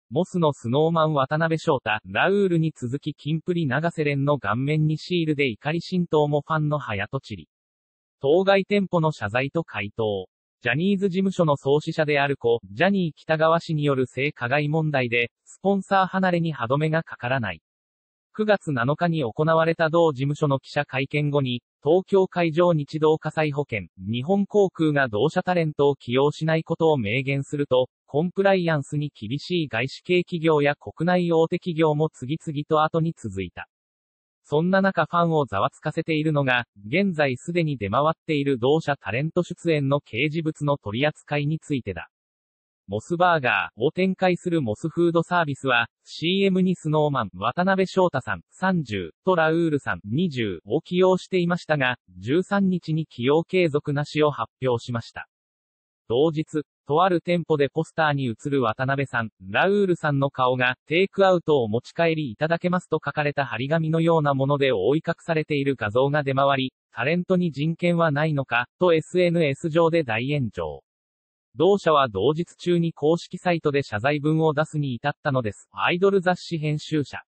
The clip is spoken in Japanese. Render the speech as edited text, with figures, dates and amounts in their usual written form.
モスのスノーマン渡辺翔太、ラウールに続きキンプリ永瀬廉の顔面にシールで怒り心頭もファンの早とちり。当該店舗の謝罪と回答。ジャニーズ事務所の創始者である故、ジャニー喜多川氏による性加害問題で、スポンサー離れに歯止めがかからない。9月7日に行われた同事務所の記者会見後に、東京海上日動火災保険、日本航空が同社タレントを起用しないことを明言すると、コンプライアンスに厳しい外資系企業や国内大手企業も次々と後に続いた。そんな中ファンをざわつかせているのが、現在すでに出回っている同社タレント出演の掲示物の取り扱いについてだ。モスバーガーを展開するモスフードサービスは、CM にスノーマン、渡辺翔太さん、30、とラウールさん、20を起用していましたが、13日に起用継続なしを発表しました。同日、とある店舗でポスターに映る渡辺さん、ラウールさんの顔が、テイクアウトを持ち帰りいただけますと書かれた張り紙のようなもので覆い隠されている画像が出回り、タレントに人権はないのか、と SNS 上で大炎上。同社は同日中に公式サイトで謝罪文を出すに至ったのです。アイドル雑誌編集者。